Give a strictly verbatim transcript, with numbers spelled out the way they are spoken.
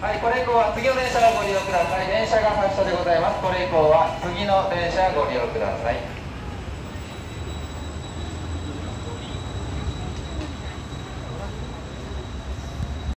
はい、これ以降は次の電車をご利用ください。電車が発車でございます。これ以降は次の電車をご利用ください。